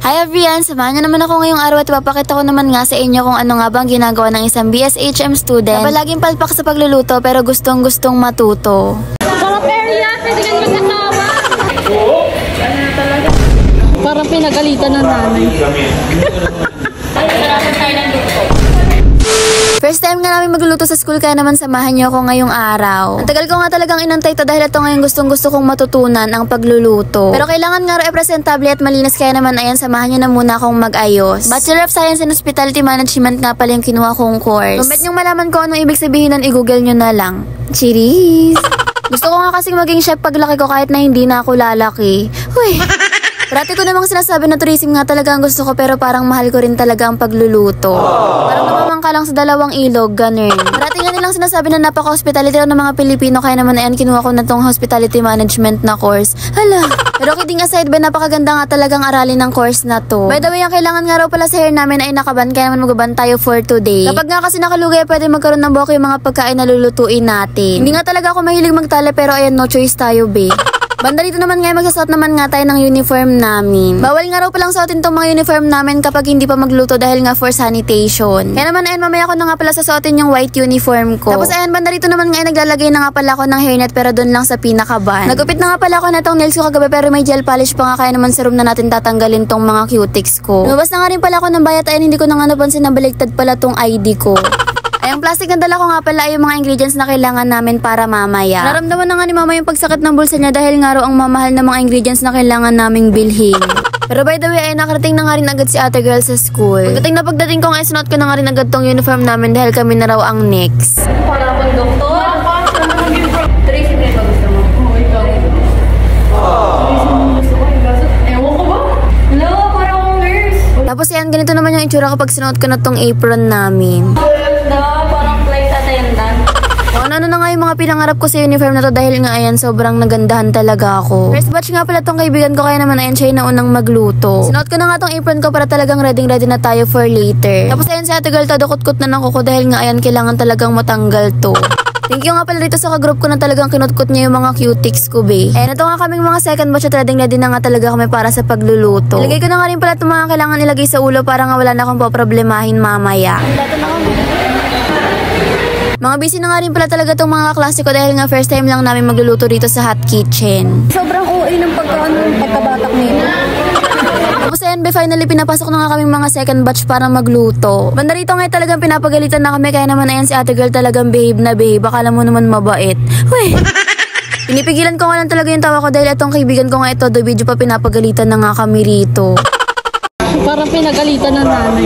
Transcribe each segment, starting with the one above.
Hi everyone! Samahan niyo naman ako ngayong araw at ipapakita ko naman nga sa inyo kung ano nga bang ginagawa ng isang BSHM student na palaging palpak sa pagluluto pero gustong-gustong matuto. Sarap area! Pwede ka mag-asawa! Parang pinagalitan ng nanay. Sarapan tayo ng luto. First time nga namin magluluto sa school kaya naman samahan niyo ako ngayong araw. Ang tagal ko nga talagang inantay to dahil ito ngayon gustong-gusto kong matutunan ang pagluluto. Pero kailangan nga presentable at malinis kaya naman ayan samahan niyo na muna akong mag-ayos. Bachelor of Science in Hospitality Management nga pala yung kinuha kong course. Kung bet niyong malaman ko anong ibig sabihin nun, i-google niyo na lang. Cheers! Gusto ko nga kasing maging chef paglaki ko kahit na hindi na ako lalaki. Uy! Parati ko namang sinasabi na tourism nga talaga ang gusto ko pero parang mahal ko rin talaga ang pagluluto. Parang namamangka lang sa dalawang ilog, ganun. Parati nga nilang sinasabi na napaka-hospitality ng mga Pilipino kaya naman ayan kinuha ko na tong hospitality management na course. Hala! Pero kidding aside ba, napakaganda nga talagang aralin ng course na to. By the way, ang kailangan nga raw pala sa hair namin ay nakaban kaya naman magaban tayo for today. Kapag nga kasi nakalugay, pwede magkaroon ng buhok yung mga pagkain na lulutuin natin. Hindi nga talaga ako mahilig magtala pero ayan, no choice tayo, be. Banda dito naman ngayon magsasuot naman nga tayo ng uniform namin. Bawal nga raw palang suotin tong mga uniform namin kapag hindi pa magluto dahil nga for sanitation. Kaya naman ayan mamaya ko na nga pala sasuotin yung white uniform ko. Tapos ayan banda dito naman ngayon naglalagay na nga pala ako ng hairnet pero doon lang sa pinakaban. Nagupit na nga pala ako na tong nails ko kagabi pero may gel polish pa nga kaya naman sa room na natin tatanggalin tong mga cutics ko. Lumabas na nga rin pala ako ng bayat ayan hindi ko na nga napansin na baliktad pala tong ID ko. Ay, ang plastic na dala ko nga pala ay yung mga ingredients na kailangan namin para mamaya. Naramdaman na nga ni mama yung pagsakit ng bulsa niya dahil nga raw ang mamahal na mga ingredients na kailangan naming bilhin. Pero by the way, ay nakarating na nga rin agad si ate girl sa school. Pagdating ko nga, sinuot ko na nga rin agad tong uniform namin dahil kami na raw ang next. Para akong doktor. Tracy, may gusto mo? Oo, ikaw. Ewan ko ba? Hello, parang akong nurse. Tapos yan, ganito naman yung itsura kapag sinuot ko na tong apron namin. Parang flight attendant. Ano na nga yung mga pinangarap ko sa uniform na to dahil nga ayan sobrang nagandahan talaga ako. First batch nga pala tong kaibigan ko kaya naman ayan siya yung naunang magluto. Sinuot ko na nga tong apron ko para talagang ready na tayo for later. Tapos ayan si ate girl to dukot-kot na ng kuko dahil nga ayan kailangan talagang matanggal to. Thank you nga pala dito sa kagroup ko na talagang kinutkot niya yung mga cutics ko, be. Ayan, ito nga kaming mga second batch at ready na nga talaga kami para sa pagluluto. Ilagay ko na nga rin pala itong mga kailangan ilagay sa ulo para nga wala na akong poproblemahin mamaya. Mga busy na nga rin pala talaga itong mga klase ko dahil nga first time lang namin magluluto dito sa hot kitchen. Sobrang OA ng pagkabatak nito. Tapos ayan, finally pinapasok na nga kaming mga second batch para magluto. Banda rito nga talagang pinapagalitan na kami kaya naman ayan si ate girl talagang behave na behave. Akala mo naman mabait. Uy! Pinipigilan ko nga lang talaga yung tawa ko dahil itong kaibigan ko nga ito, the video pa pinapagalitan na nga kami rito. Parang pinagalitan ng nanay.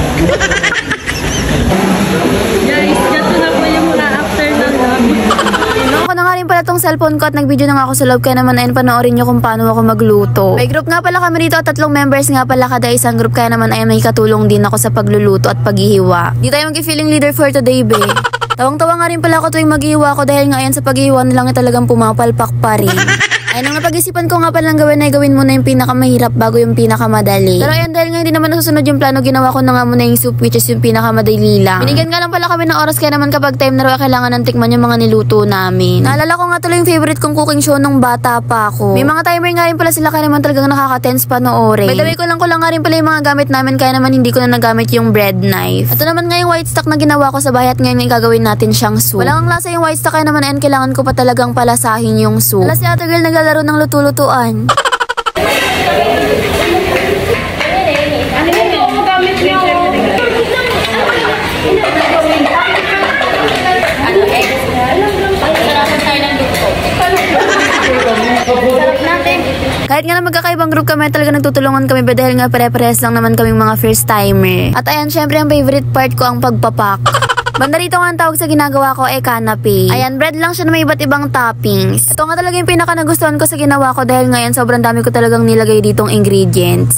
Guys, gato na po yung mga after ng lobby. Ako na nga rin pala tong cellphone ko at nag-video na nga ako sa loob kaya naman ayun panoorin nyo kung paano ako magluto. May group nga pala kami rito at 3 members nga pala kada isang group kaya naman ayun may katulong din ako sa pagluluto at paghihiwa. Di tayo mag-feeling leader for today, be. Tawang-tawa nga rin pala ako tuwing maghihiwa ko dahil nga ayun sa paghihiwa na lang talagang pumapalpak pa rin. Ayun ang napag-isipan ko nga palang gawin ay gawin muna yung pinakamahirap bago yung pinakamadali. Pero ayun dahil nga hindi naman nasusunod yung plano, ginawa ko na nga muna yung soup which is yung pinakamadali lang. Binigyan nga lang pala kami ng oras kaya naman kapag time na raw kailangan ng tikman yung mga niluto namin. Naalala ko nga tuloy yung favorite kong cooking show nung bata pa ako. May mga timer nga rin pala sila kaya naman talagang nakaka-tense panoorin. By the way ko lang nga rin pala yung mga gamit namin kaya naman hindi ko na nagamit yung bread knife. Ito naman nga yung white stock na ginawa ko sa bahay at ngayon yung gagawin natin siyang soup. Walang lasa yung white stock kaya naman ayun kailangan ko pa talagang palasahin yung soup. Wala si ate girl naglalaro ng luto-lutuan. Kahit nga na magkakaibang group kami, talaga nagtutulungan kami ba dahil nga pare-pares lang naman kaming mga first timer. At ayan, syempre ang favorite part ko ang pagpapak. Banda rito nga ang tawag sa ginagawa ko ay canapé. Ayan, bread lang siya na may iba't ibang toppings. Ito nga talaga yung pinaka nagustuhan ko sa ginawa ko dahil ngayon sobrang dami ko talagang nilagay ditong ingredients.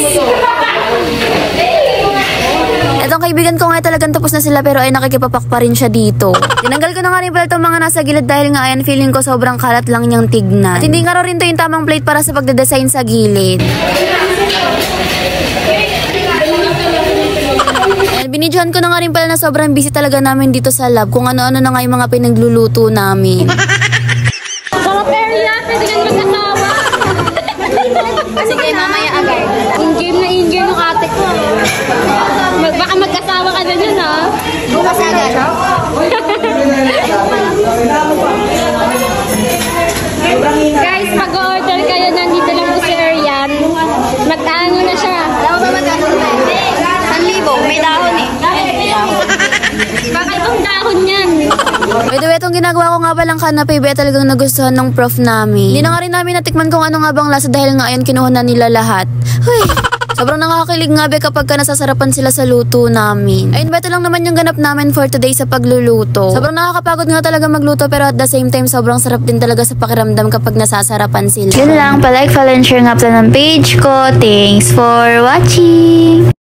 Itong kaibigan ko nga talagang tapos na sila pero ay nakikipapak pa rin siya dito. Tinanggal ko na nga rin pala itong mga nasa gilid dahil nga ayan feeling ko sobrang kalat lang niyang tignan. At hindi nga rin to yung tamang plate para sa pagdedesign sa gilid. Binidyohan ko na nga rin pala na sobrang busy talaga namin dito sa lab kung ano-ano na nga yung mga pinagluluto namin. Sarap area! Pwede ka mag-asawa! Sige, mamaya agad. In-game na in-game ginagawa ko nga palang kanape, be talagang nagustuhan ng prof namin. Hindi na nga rin namin natikman kung ano nga bang lasa dahil nga ayun kinuha na nila lahat. Huy! Sobrang nakakakilig nga be kapag ka nasasarapan sila sa luto namin. Ayun ba, ito lang naman yung ganap namin for today sa pagluluto. Sobrang nakakapagod nga talaga magluto pero at the same time sobrang sarap din talaga sa pakiramdam kapag nasasarapan sila. Yun lang, palike, follow and share nga pala ng page ko. Thanks for watching!